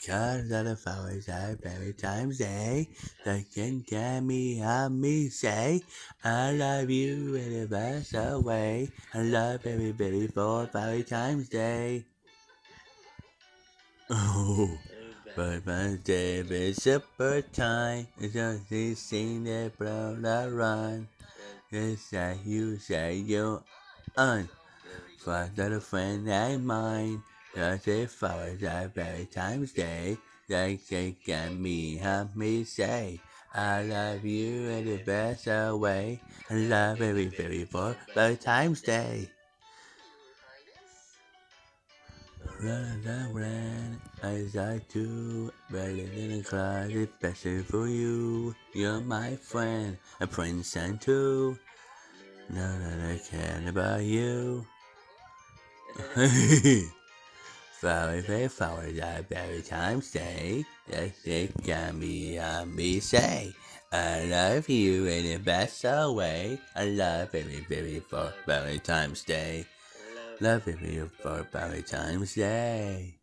Because of the flowers I Valentine's Day, they can get me, help me say, I love you in the best of way. I love everybody for Valentine's Day. Oh, but Day is super time. It's just this scene that blow the run. It's that you say you on. For the friend and mine. Just the flowers at Valentine's Day. They get me, help me say, I love you in the best of way. I love everybody for Valentine's Day. Run, as I do, better than a closet, especially for you. You're my friend, a prince and two. None that I care about you. Flowers at Valentine's Day. That it can be say. I love you in the best of way. I love everybody for Valentine's Day. Love everybody for Valentine's Day.